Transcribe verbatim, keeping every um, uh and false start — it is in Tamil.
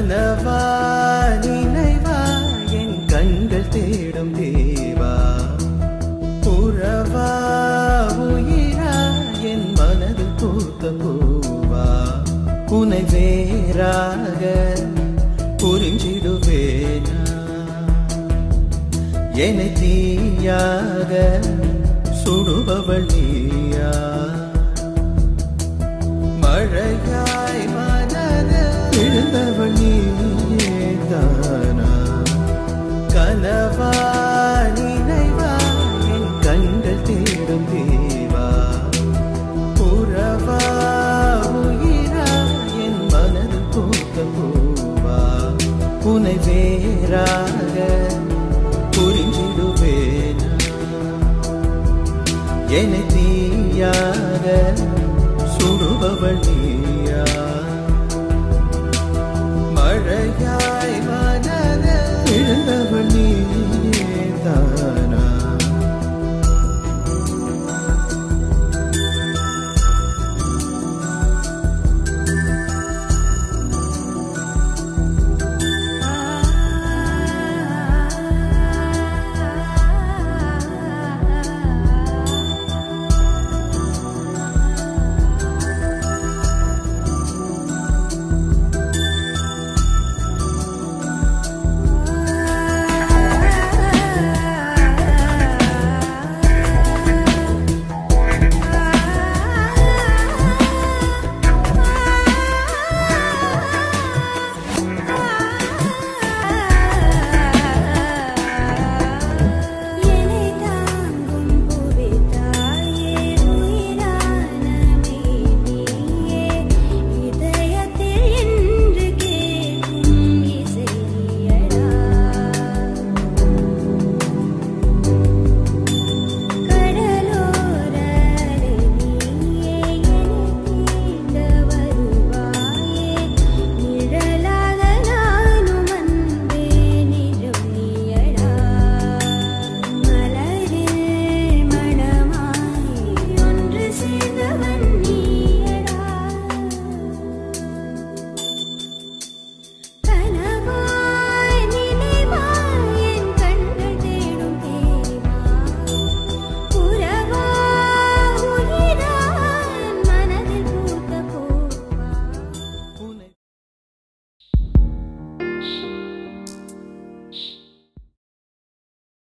கனவா நினைவா என் கண்கள் தேடும் தேவா புறவா உயிரா என் மனதில் பூத்த பூவா உனை வேறாக புரிஞ்சிடுவேனா என்னை தீயாக சுடுபவள் நீயா மழையாய் மனது விழுந்தவள் நீயே தானா கனவா நினைவா என் கண்கள் தேடும் தேவா புறவா உயிரா என் மனது பூத்த பூவா உனை வேறாக புரிஞ்சிடுவேனா என்னை தீயாக சுடுபவள் நீ